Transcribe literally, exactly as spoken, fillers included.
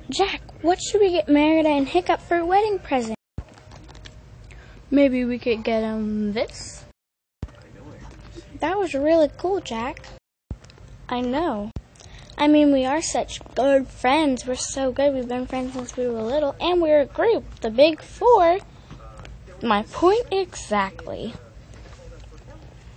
Jack, what should we get Merida and Hiccup for a wedding present? Maybe we could get them this? That was really cool, Jack. I know. I mean, we are such good friends. We're so good. We've been friends since we were little, and we're a group, the Big Four. My point exactly.